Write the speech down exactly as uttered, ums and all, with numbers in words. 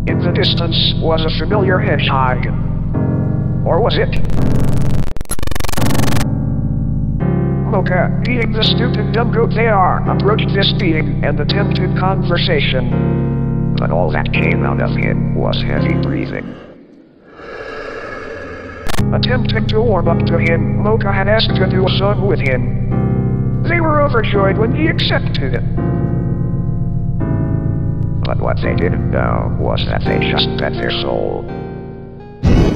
In the distance was a familiar hedgehog. Or was it? Mocha, being the stupid dumb goat they are, approached this being and attempted conversation. But all that came out of him was heavy breathing. Attempting to warm up to him, Mocha had asked to do a song with him. They were overjoyed when he accepted it. But what they didn't know was that they just bet their soul.